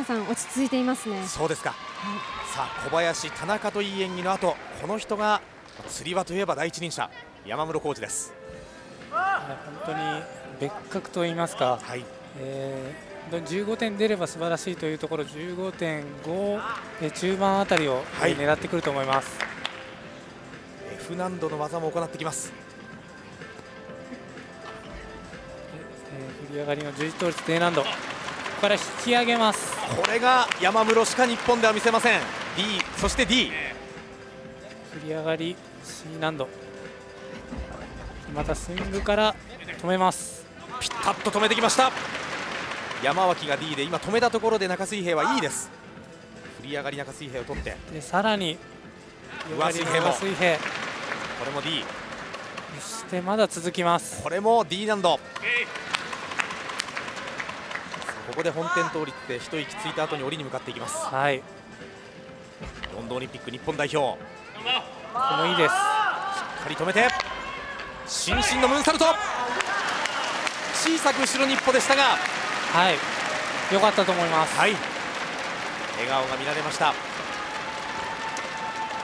さん落ち着いていますね。 そうですか、 はい、 さあ小林、田中といい演技の後、この人がつり輪といえば第一人者、山室コーチです。 本当に別格といいますか、 はい、 15点出れば素晴らしいというところ、15.5中盤あたりを狙ってくると思います。 F 難度の技も行ってきます。 振り上がりの十字倒立 D 難度、ここから引き上げます。 これが山室しか日本では見せません。 D、 そして D、 振り上がり C 難度、またスイングから止めます。 ピタッと止めてきました。山脇が D で、今止めたところで中水平はいいです。振り上がり中水平を取って、 でさらに上水平も、 水平、 これも D、 そしてまだ続きます。 これも D 難度。ここで本点倒立で一息ついた後に折りに向かっていきます。 はい、 ロンドンオリンピック日本代表、 ここもいいです。 しっかり止めて、伸身のムーンサルト、小さく後ろに一歩でしたが、 はい、良かったと思います。 はい、笑顔が見られました。